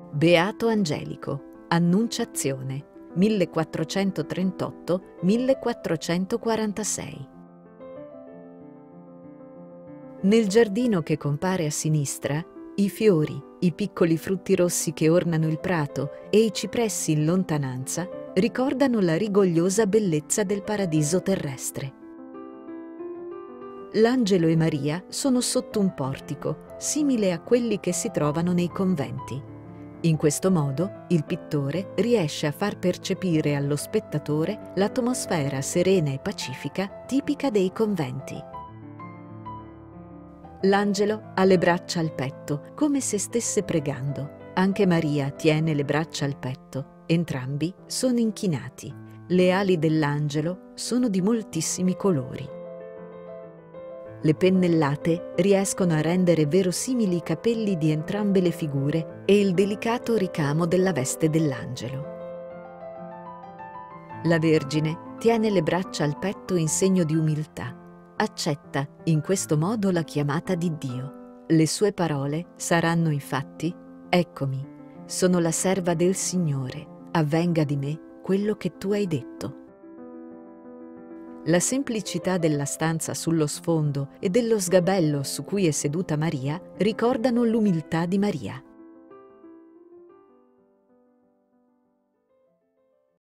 Beato Angelico, Annunciazione, 1438-1446. Nel giardino che compare a sinistra, i fiori, i piccoli frutti rossi che ornano il prato e i cipressi in lontananza ricordano la rigogliosa bellezza del paradiso terrestre. L'angelo e Maria sono sotto un portico, simile a quelli che si trovano nei conventi. In questo modo, il pittore riesce a far percepire allo spettatore l'atmosfera serena e pacifica tipica dei conventi. L'angelo ha le braccia al petto, come se stesse pregando. Anche Maria tiene le braccia al petto. Entrambi sono inchinati. Le ali dell'angelo sono di moltissimi colori. Le pennellate riescono a rendere verosimili i capelli di entrambe le figure e il delicato ricamo della veste dell'angelo. La Vergine tiene le braccia al petto in segno di umiltà. Accetta in questo modo la chiamata di Dio. Le sue parole saranno infatti: «Eccomi, sono la serva del Signore, avvenga di me quello che tu hai detto». La semplicità della stanza sullo sfondo e dello sgabello su cui è seduta Maria ricordano l'umiltà di Maria.